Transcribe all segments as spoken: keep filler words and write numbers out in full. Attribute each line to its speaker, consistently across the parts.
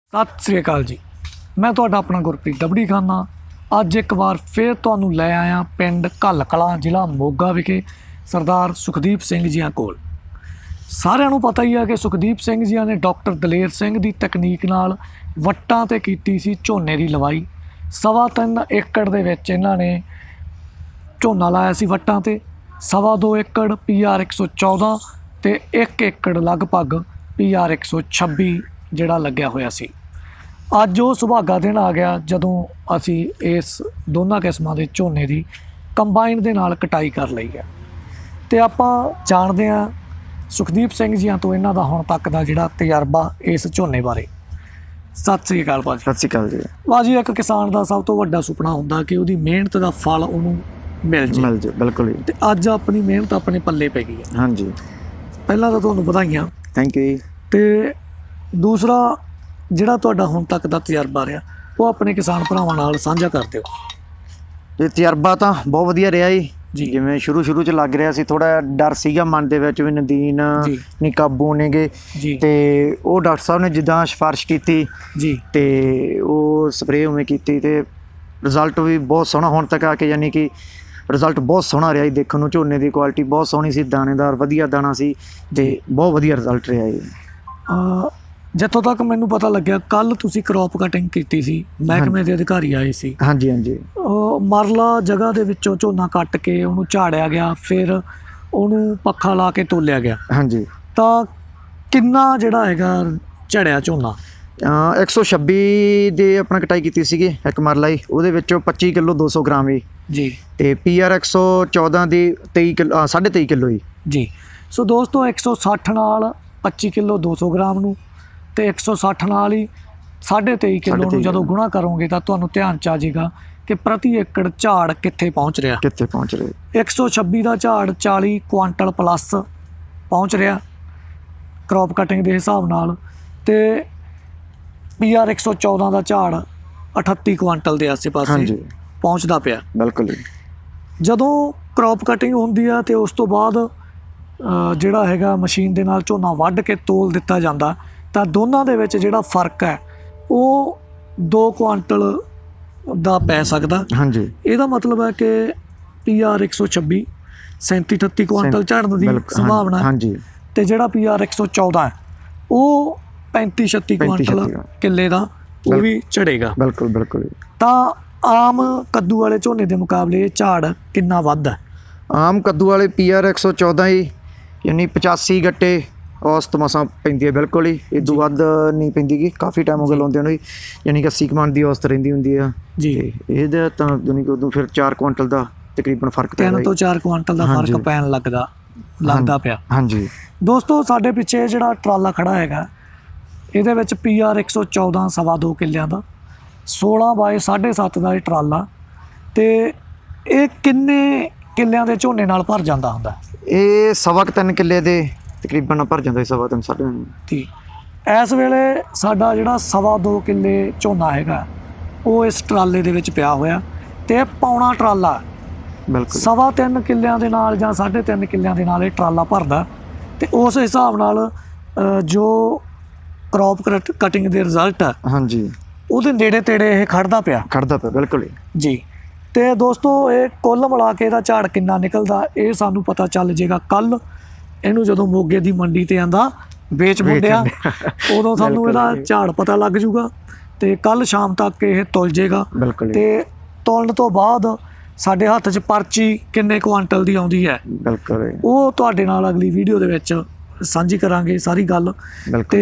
Speaker 1: सत श्री अकाल जी, मैं तुहाडा अपना गुरप्रीत डबड़ी खाना अज एक बार फिर तुहानूं लै आया पिंड घल कलां जिला मोगा विखे सरदार सुखदीप सिंह जियां कोल। सारिआं नूं पता ही है कि सुखदीप सिंह जियां ने डॉक्टर दलेर सिंह दी तकनीक नाल वट्टां ते कीती सी झोने दी लवाई। सवा तीन एकड़ दे विच इन्हां ने झोना लाया सी वट्टां ते, सवा दो एकड़ पी आर एक सौ चौदह ते एक एकड़ लगभग पी आर एक सौ छब्बी जिहड़ा लग्या होया सी। अज वो सुभागा दिन आ गया जदों असी इस दोनों किस्मां दे झोने की कंबाइन दे नाल कटाई कर लई है। ते आपां जानदे हां सुखदीप सिंह जियां तो इन्हां दा हुण तक दा जिहड़ा तजर्बा इस झोने बारे। सत श्री अकाल भाजी।
Speaker 2: सत श्री अकाल जी।
Speaker 1: भाजी एक किसान का सब तो वड्डा सुपना हुंदा कि उहदी मेहनत का फल उहनूं मिल जाए।
Speaker 2: मिल जाए बिल्कुल।
Speaker 1: ते अज अपनी मेहनत अपने पल्ले पै गई है।
Speaker 2: हाँ जी,
Speaker 1: पहला तो तुहानूं बधाइयां।
Speaker 2: Thank you.
Speaker 1: ते दूसरा ਜਿਹੜਾ ਤੁਹਾਡਾ ਹੁਣ ਤੱਕ ਦਾ ਤਜਰਬਾ ਰਿਹਾ ਉਹ ਆਪਣੇ ਕਿਸਾਨ ਭਰਾਵਾਂ ਨਾਲ ਸਾਂਝਾ ਕਰ ਦਿਓ।
Speaker 2: ਇਹ ਤਜਰਬਾ ਤਾਂ ਬਹੁਤ ਵਧੀਆ ਰਿਹਾ ਜੀ।
Speaker 1: ਜੀ
Speaker 2: ਜਿਵੇਂ ਸ਼ੁਰੂ ਸ਼ੁਰੂ ਚ ਲੱਗ ਰਿਹਾ ਸੀ, ਥੋੜਾ ਡਰ ਸੀਗਾ ਮਨ ਦੇ ਵਿੱਚ ਵੀ ਨਦੀਨ ਨਹੀਂ ਕਾਬੂ ਨੇਗੇ, ਤੇ ਉਹ ਡਾਕਟਰ ਸਾਹਿਬ ਨੇ ਜਿੱਦਾਂ ਸਿਫਾਰਿਸ਼ ਕੀਤੀ
Speaker 1: ਜੀ
Speaker 2: ਤੇ ਉਹ ਸਪਰੇਅ ਉਵੇਂ ਕੀਤੀ ਤੇ ਰਿਜ਼ਲਟ ਵੀ ਬਹੁਤ ਸੋਹਣਾ ਹੁਣ ਤੱਕ ਆ ਕੇ, ਯਾਨੀ ਕਿ ਰਿਜ਼ਲਟ ਬਹੁਤ ਸੋਹਣਾ ਰਿਹਾ ਜੀ। ਦੇਖਣ ਨੂੰ ਝੋਨੇ ਦੀ ਕੁਆਲਿਟੀ ਬਹੁਤ ਸੋਹਣੀ ਸੀ, ਦਾਣੇਦਾਰ ਵਧੀਆ ਦਾਣਾ ਸੀ ਤੇ ਬਹੁਤ ਵਧੀਆ ਰਿਜ਼ਲਟ ਰਿਹਾ ਜੀ।
Speaker 1: ਜਿੱਥੋਂ ਤੱਕ ਮੈਨੂੰ ਪਤਾ ਲੱਗਿਆ ਕੱਲ ਤੁਸੀਂ ਕਰੋਪ ਕਟਿੰਗ ਕੀਤੀ ਸੀ, ਮਹਿਕਮੇ ਦੇ ਅਧਿਕਾਰੀ ਆਏ ਸੀ।
Speaker 2: ਹਾਂਜੀ ਹਾਂਜੀ।
Speaker 1: ਮਰਲਾ ਜਗ੍ਹਾ ਦੇ ਵਿੱਚੋਂ ਝੋਨਾ ਕੱਟ ਕੇ ਉਹਨੂੰ ਝਾੜਿਆ ਗਿਆ, ਫਿਰ ਉਹਨੂੰ ਪੱਖਾ ਲਾ ਕੇ ਤੋਲਿਆ ਗਿਆ।
Speaker 2: ਹਾਂਜੀ।
Speaker 1: ਤਾਂ ਕਿੰਨਾ ਜਿਹੜਾ ਹੈਗਾ ਝੜਿਆ ਝੋਨਾ?
Speaker 2: ਇੱਕ ਸੌ ਛੱਬੀ ਦੇ ਆਪਣਾ ਕਟਾਈ ਕੀਤੀ ਸੀਗੀ ਇੱਕ ਮਰਲਾ ਜੀ, ਉਹਦੇ ਵਿੱਚੋਂ ਪੱਚੀ ਕਿਲੋ ਦੋ ਸੌ ਗ੍ਰਾਮ ਜੀ
Speaker 1: ਜੀ
Speaker 2: ਤੇ ਪੀ ਆਰ ਇੱਕ ਸੌ ਚੌਦਾਂ ਦੀ ਤੇਈ ਕਿਲੋ ਸਾਢੇ ਤੇਈ ਕਿਲੋ ਜੀ
Speaker 1: ਜੀ। ਸੋ ਦੋਸਤੋ ਇੱਕ ਸੌ ਸੱਠ ਨਾਲ ਪੱਚੀ ਕਿਲੋ ਦੋ ਸੌ ਗ੍ਰਾਮ ਨੂੰ ਤੇ ਇੱਕ ਸੌ ਸੱਠ ਨਾਲ ही साढ़े तेई किलो ਨੂੰ ਜਦੋਂ ਗੁਣਾ ਕਰੋਗੇ ਤਾਂ ਤੁਹਾਨੂੰ ਧਿਆਨ ਚ ਆ ਜਾਏਗਾ ਕਿ ਪ੍ਰਤੀ ਏਕੜ ਝਾੜ ਕਿੱਥੇ ਪਹੁੰਚ ਰਿਹਾ
Speaker 2: ਕਿੱਥੇ ਪਹੁੰਚ ਰਿਹਾ।
Speaker 1: ਇੱਕ ਸੌ ਛੱਬੀ ਦਾ ਝਾੜ ਚਾਲੀ ਕੁਆਂਟਲ ਪਲੱਸ ਪਹੁੰਚ ਰਿਹਾ ਕ੍ਰੌਪ ਕਟਿੰਗ ਦੇ ਹਿਸਾਬ ਨਾਲ, ਤੇ ਪੀ ਆਰ ਇੱਕ ਸੌ ਚੌਦਾਂ ਦਾ ਝਾੜ ਅਠੱਤੀ ਕੁਆਂਟਲ ਦੇ ਆਸੇ ਪਾਸੇ ਪਹੁੰਚਦਾ ਪਿਆ।
Speaker 2: ਬਿਲਕੁਲ।
Speaker 1: ਜਦੋਂ ਕ੍ਰੌਪ ਕਟਿੰਗ ਹੁੰਦੀ ਆ ਤੇ ਉਸ ਤੋਂ ਬਾਅਦ ਜਿਹੜਾ ਹੈਗਾ ਮਸ਼ੀਨ ਦੇ ਨਾਲ ਝੋਨਾ ਵੱਢ ਕੇ ਤੋਲ ਦਿੱਤਾ ਜਾਂਦਾ ਤਾਂ ਦੋਨਾਂ ਦੇ ਵਿੱਚ ਜਿਹੜਾ ਫਰਕ ਹੈ ਉਹ ਦੋ ਕੁਆਂਟਲ ਦਾ ਪੈ ਸਕਦਾ।
Speaker 2: ਹਾਂਜੀ।
Speaker 1: ਇਹਦਾ ਮਤਲਬ ਹੈ ਕਿ ਪੀ ਆਰ ਇੱਕ ਸੌ ਛੱਬੀ ਸੈਂਤੀ ਅਠੱਤੀ ਕੁਆਂਟਲ ਝੜਨ ਦੀ ਸੰਭਾਵਨਾ।
Speaker 2: ਹਾਂਜੀ।
Speaker 1: ਤੇ ਜਿਹੜਾ ਪੀ ਆਰ ਇੱਕ ਸੌ ਚੌਦਾਂ ਹੈ ਉਹ ਪੈਂਤੀ ਛੱਤੀ ਕੁਆਂਟਲ ਕਿੱਲੇ ਦਾ ਉਹ ਵੀ ਝੜੇਗਾ।
Speaker 2: ਬਿਲਕੁਲ ਬਿਲਕੁਲ।
Speaker 1: ਤਾਂ ਆਮ ਕੱਦੂ ਵਾਲੇ ਝੋਨੇ ਦੇ ਮੁਕਾਬਲੇ ਇਹ ਝਾੜ ਕਿੰਨਾ ਵੱਧ ਹੈ?
Speaker 2: ਆਮ ਕੱਦੂ ਵਾਲੇ ਪੀ ਆਰ ਇੱਕ ਸੌ ਚੌਦਾਂ ਹੀ ਯਾਨੀ ਪਚਾਸੀ ਗੱਟੇ औसत मसां पैंदी है। बिल्कुल ही इदों वध नहीं पैंदी गी, काफ़ी टाइम हो गया लाउंदियां नूं, यानी कि अस्सी कमान की औसत रहिंदी हुंदी है जी। इहदा तां यानी कि उदों फिर चार कुआंटल का तकरीबन फर्क
Speaker 1: तीन तो चार कुआंटल का फर्क पैन लगदा लगदा पिया।
Speaker 2: हाँ जी
Speaker 1: दोस्तों, साडे पिछे जिहड़ा ट्राला खड़ा हैगा इहदे विच पी आर एक सौ चौदह सवा दो किल्लियां दा सोलह बाय साढ़े सत्त का ट्राला, तो ये किन्ने किल्लियां दे झोने नाल भर जांदा हुंदा?
Speaker 2: ये सवा क तीन किल्ले दे तकरीबन भर जाता है। सवा तीन साढ़े
Speaker 1: ठीक। इस वेले साडा जिहड़ा सवा दो किल्ले झोना हैगा वो इस ट्राले दे विच पिया होया ते पौना ट्राला
Speaker 2: बिल्कुल
Speaker 1: सवा तीन किल्लियां दे नाल जां साढ़े तीन किल्लियां दे नाल ट्राला भरदा, ते उस हिसाब नाल जो क्रॉप कटिंग दे रिजल्ट है
Speaker 2: हाँ जी
Speaker 1: उहदे नेड़े तेड़े ये खड़दा पिया
Speaker 2: खड़दा पिया बिल्कुल
Speaker 1: जी। तो दोस्तों, ये कुल मिला के इहदा झाड़ किन्ना निकलदा ये सानूं पता चल जाएगा कल ਇਹਨੂੰ ਜਦੋਂ ਮੋਗੇ ਦੀ ਮੰਡੀ ਤੇ ਆਂਦਾ ਵੇਚ ਮੁੰਡਿਆ ਉਦੋਂ ਸਾਨੂੰ ਇਹਦਾ ਝਾੜ ਪਤਾ ਲੱਗ ਜੂਗਾ ਤੇ ਕੱਲ ਸ਼ਾਮ ਤੱਕ ਇਹ ਤੁਲ ਜੇਗਾ। ਤੇ ਤੁਲਣ ਤੋਂ ਬਾਅਦ ਸਾਡੇ ਹੱਥ 'ਚ ਪਰਚੀ ਕਿੰਨੇ ਕੁਆਂਟਲ ਦੀ ਆਉਂਦੀ ਹੈ
Speaker 2: ਬਿਲਕੁਲ
Speaker 1: ਉਹ ਤੁਹਾਡੇ ਨਾਲ ਅਗਲੀ ਵੀਡੀਓ ਦੇ ਵਿੱਚ ਸਾਂਝੀ ਕਰਾਂਗੇ ਸਾਰੀ ਗੱਲ। ਤੇ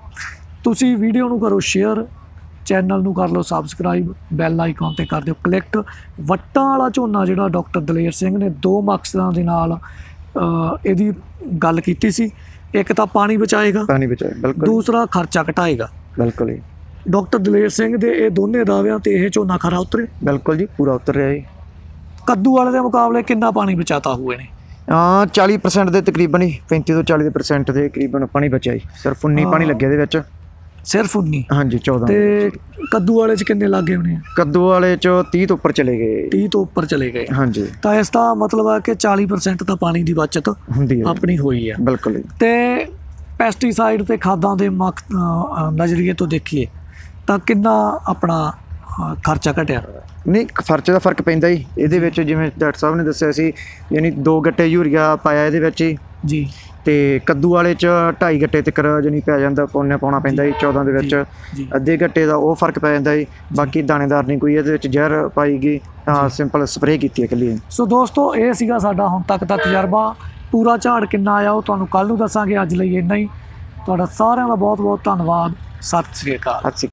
Speaker 1: ਤੁਸੀਂ ਵੀਡੀਓ ਨੂੰ ਕਰੋ ਸ਼ੇਅਰ, ਚੈਨਲ ਨੂੰ ਕਰ ਲਓ ਸਬਸਕ੍ਰਾਈਬ, ਬੈਲ ਆਈਕਨ ਤੇ ਕਰ ਦਿਓ ਕਲਿੱਕ। ਵੱਟਾਂ ਵਾਲਾ ਝੋਨਾ ਜਿਹੜਾ ਡਾਕਟਰ ਦਲੇਰ ਸਿੰਘ ਨੇ ਦੋ ਮਕਸਦਾਂ ਦੇ ਨਾਲ ਇਹਦੀ ਗੱਲ ਕੀਤੀ ਸੀ, ਇੱਕ ਤਾਂ ਪਾਣੀ ਬਚਾਏਗਾ,
Speaker 2: ਪਾਣੀ ਬਚਾਏ ਬਿਲਕੁਲ,
Speaker 1: ਦੂਸਰਾ ਖਰਚਾ ਘਟਾਏਗਾ।
Speaker 2: ਬਿਲਕੁਲ ਜੀ।
Speaker 1: ਡਾਕਟਰ ਦਲੇਰ ਸਿੰਘ ਦੇ ਇਹ ਦੋਨੇ ਦਾਅਵਿਆਂ ਤੇ ਇਹ ਝੋਨਾ ਖਰਾ ਉਤਰੇ?
Speaker 2: ਬਿਲकुल ਜੀ, ਪੂਰਾ ਉਤਰ ਰਿਹਾ ਜੀ।
Speaker 1: ਕੱਦੂ ਵਾਲੇ ਦੇ ਮੁਕਾਬਲੇ ਕਿੰਨਾ ਪਾਣੀ ਬਚਾਤਾ ਹੋਏ ਨੇ?
Speaker 2: ਹਾਂ ਚਾਲੀ ਪਰਸੈਂਟ ਦੇ ਤਕਰੀਬਨ ਹੀ ਪੈਂਤੀ ਤੋਂ ਚਾਲੀ ਪਰਸੈਂਟ ਦੇ ਕਰੀਬਨ ਪਾਣੀ ਬਚਿਆ ਜੀ। ਸਿਰਫ ਉੱਨੀ ਪਾਣੀ ਲੱਗਿਆ ਇਹਦੇ ਵਿੱਚ। सिर्फ उन्नी? हाँ जी चौदह। तो कद्दू वाले च किन्ने लागे होने? कद्दू वाले च तीह तो उपर चले गए। तीह तो उपर चले गए। हाँ जी। तो इसका मतलब है कि चाली परसेंट तो पानी की बचत अपनी हुई है। बिल्कुल। तो पैसटीसाइड ते खादां दे मक नज़रिए तो देखिए
Speaker 1: ਤਾਂ ਕਿੰਨਾ ਆਪਣਾ ਅ, ਖਰਚਾ ਘਟਿਆ?
Speaker 2: ਨਹੀਂ ਖਰਚੇ ਦਾ ਫਰਕ ਪੈਂਦਾ ਜੀ ਇਹਦੇ ਵਿੱਚ, ਜਿਵੇਂ ਡਾਕਟਰ ਸਾਹਿਬ ਨੇ ਦੱਸਿਆ ਸੀ, ਯਾਨੀ ਦੋ ਗੱਟੇ ਯੂਰੀਆ ਪਾਇਆ ਇਹਦੇ ਵਿੱਚ ਹੀ
Speaker 1: ਜੀ।
Speaker 2: ਤੇ ਕੱਦੂ ਵਾਲੇ ਚ ਢਾਈ ਗੱਟੇ ਤੱਕ ਜਾਨੀ ਪੈ ਜਾਂਦਾ, ਪੌਣੇ ਪਾਉਣਾ ਪੈਂਦਾ ਜੀ ਚੌਦਾਂ ਦੇ ਵਿੱਚ।
Speaker 1: ਜੀ।
Speaker 2: ਅੱਧੇ ਗੱਟੇ ਦਾ ਉਹ ਫਰਕ ਪੈ ਜਾਂਦਾ ਜੀ। ਬਾਕੀ ਦਾਣੇਦਾਰ ਨਹੀਂ ਕੋਈ ਇਹਦੇ ਵਿੱਚ ਜ਼ਹਿਰ ਪਾਈ ਗਈ, ਤਾਂ ਸਿੰਪਲ ਸਪਰੇਅ ਕੀਤੀ ਹੈ ਇਕੱਲੀ।
Speaker 1: ਸੋ ਦੋਸਤੋ, ਇਹ ਸੀਗਾ ਸਾਡਾ ਹੁਣ ਤੱਕ ਦਾ ਤਜਰਬਾ। ਪੂਰਾ ਝਾੜ ਕਿੰਨਾ ਆਇਆ ਉਹ ਤੁਹਾਨੂੰ ਕੱਲ੍ਹ ਨੂੰ ਦੱਸਾਂਗੇ। ਅੱਜ ਲਈ ਇੰਨਾ ਹੀ। ਤੁਹਾਡਾ ਸਾਰਿਆਂ ਦਾ ਬਹੁਤ ਬਹੁਤ ਧੰਨਵਾਦ। ਸਤਿ ਸ੍ਰੀ ਅਕਾਲ।
Speaker 2: ਅੱਛਾ।